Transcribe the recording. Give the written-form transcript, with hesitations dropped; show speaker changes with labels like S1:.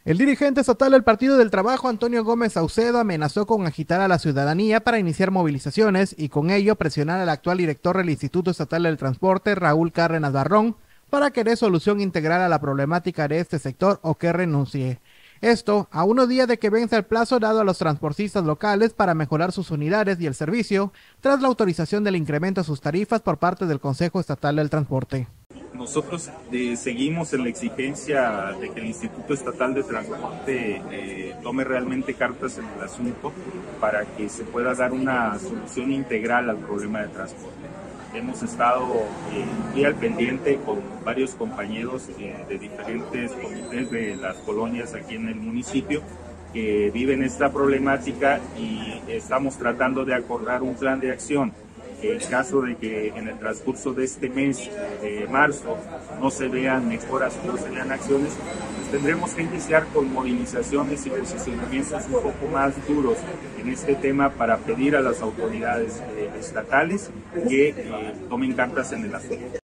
S1: El dirigente estatal del Partido del Trabajo, Antonio Gómez Saucedo, amenazó con agitar a la ciudadanía para iniciar movilizaciones y con ello presionar al actual director del Instituto Estatal del Transporte, Raúl Cárdenas Barrón, para que dé solución integral a la problemática de este sector o que renuncie. Esto a unos días de que vence el plazo dado a los transportistas locales para mejorar sus unidades y el servicio, tras la autorización del incremento a sus tarifas por parte del Consejo Estatal del Transporte.
S2: Nosotros seguimos en la exigencia de que el Instituto Estatal de Transporte tome realmente cartas en el asunto para que se pueda dar una solución integral al problema de transporte. Hemos estado muy al pendiente con varios compañeros de diferentes comités de las colonias aquí en el municipio que viven esta problemática y estamos tratando de acordar un plan de acción. En caso de que en el transcurso de este mes de marzo no se vean mejoras, no se vean acciones, pues tendremos que iniciar con movilizaciones y posicionamientos un poco más duros en este tema para pedir a las autoridades estatales que tomen cartas en el asunto.